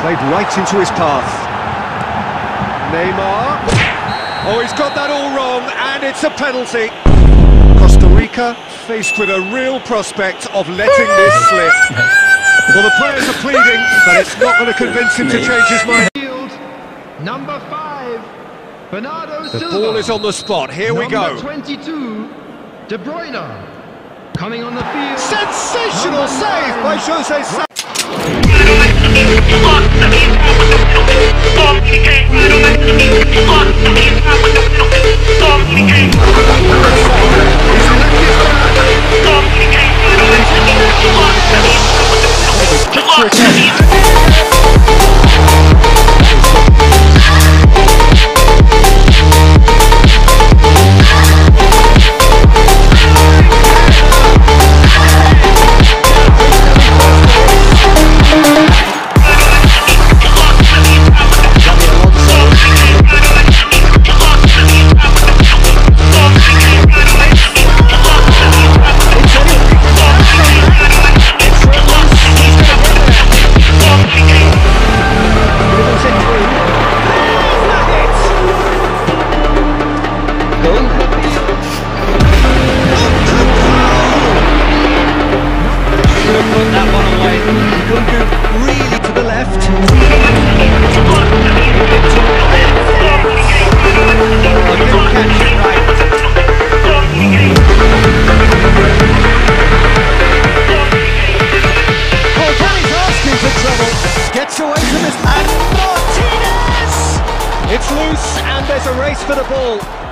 Played right into his path. Neymar. Oh, he's got that all wrong, and it's a penalty. Costa Rica faced with a real prospect of letting this slip. Well, the players are pleading, but it's not going to convince him to change his mind. Number 5, Bernardo The Silva. ball is on the spot. Here we go. Number 22, De Bruyne. Coming on the field. Sensational save by Jose Sa. Really to the left. I didn't catch it right. Portugal's asking for trouble. Gets away from this. And Martinez! It's loose, and there's a race for the ball.